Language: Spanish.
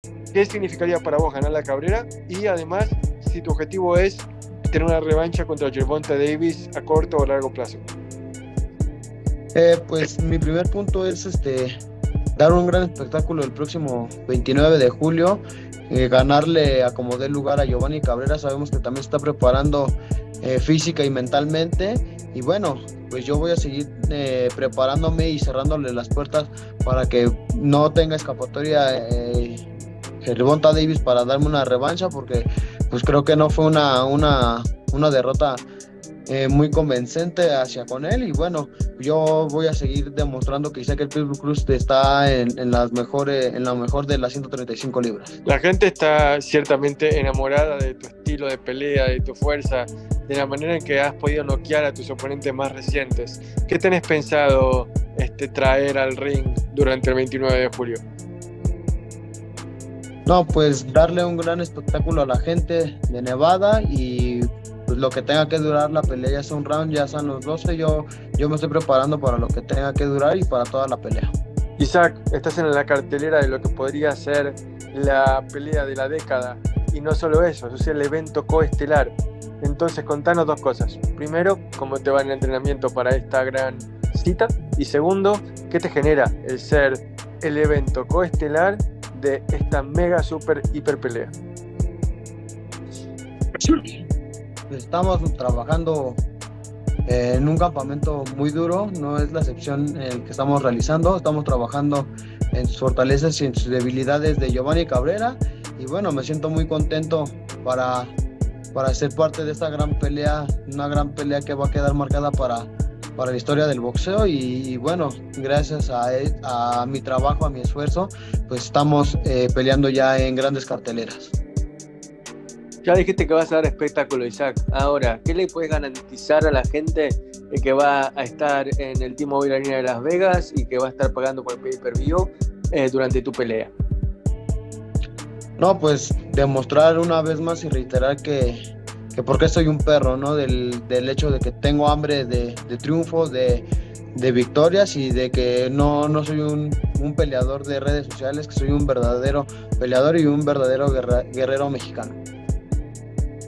¿Qué significaría para vos ganar la Cabrera? Y además, si tu objetivo es tener una revancha contra Gervonta Davis a corto o largo plazo. Pues mi primer punto es dar un gran espectáculo el próximo 29 de julio, ganarle a como dé lugar a Giovanni Cabrera. Sabemos que también se está preparando física y mentalmente, y bueno, pues yo voy a seguir preparándome y cerrándole las puertas para que no tenga escapatoria Gervonta Davis para darme una revancha, porque pues creo que no fue una derrota muy convincente hacia con él. Y bueno, yo voy a seguir demostrando que Isaac el Pitbull Cruz está en la mejor de las 135 libras. La gente está ciertamente enamorada de tu estilo de pelea, de tu fuerza, de la manera en que has podido noquear a tus oponentes más recientes. ¿Qué tenés pensado traer al ring durante el 29 de julio? No, pues darle un gran espectáculo a la gente de Nevada, y pues lo que tenga que durar la pelea, ya sea un round, ya sean los 12, yo me estoy preparando para lo que tenga que durar y para toda la pelea. Isaac, estás en la cartelera de lo que podría ser la pelea de la década, y no solo eso, es el evento coestelar. Entonces contanos dos cosas. Primero, cómo te va el entrenamiento para esta gran cita, y segundo, qué te genera el ser el evento coestelar de esta mega super hiper pelea. Estamos trabajando en un campamento muy duro, no es la excepción el que estamos realizando. Estamos trabajando en sus fortalezas y en sus debilidades de Giovanni Cabrera, y bueno, me siento muy contento para ser parte de esta gran pelea, una gran pelea que va a quedar marcada para la historia del boxeo. Y bueno, gracias a mi trabajo, a mi esfuerzo, pues estamos peleando ya en grandes carteleras. Ya dijiste que vas a dar espectáculo, Isaac. Ahora, ¿qué le puedes garantizar a la gente que va a estar en el T-Mobile Arena de Las Vegas y que va a estar pagando por el pay-per-view durante tu pelea? No, pues demostrar una vez más y reiterar que porque soy un perro, ¿no? Del hecho de que tengo hambre de triunfo, de victorias, y de que no soy un peleador de redes sociales, que soy un verdadero peleador y un verdadero guerrero mexicano.